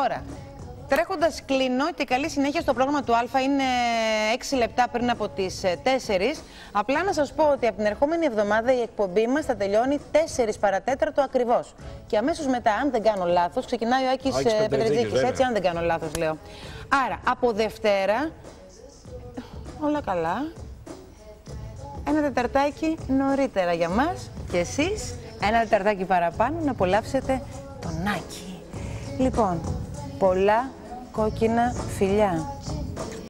Τώρα, τρέχοντας κλείνω και καλή συνέχεια στο πρόγραμμα του Α, είναι 6 λεπτά πριν από τις 4. Απλά να σας πω ότι από την ερχόμενη εβδομάδα η εκπομπή μας θα τελειώνει 4 παρατέταρτο ακριβώς. Και αμέσως μετά, αν δεν κάνω λάθος, ξεκινάει ο Άκης Πετρετζίκης, έτσι, αν δεν κάνω λάθος λέω. Άρα, από Δευτέρα, όλα καλά, ένα τεταρτάκι νωρίτερα για μας και εσείς ένα τεταρτάκι παραπάνω να απολαύσετε τον Άκη. Λοιπόν, πολλά κόκκινα φιλιά.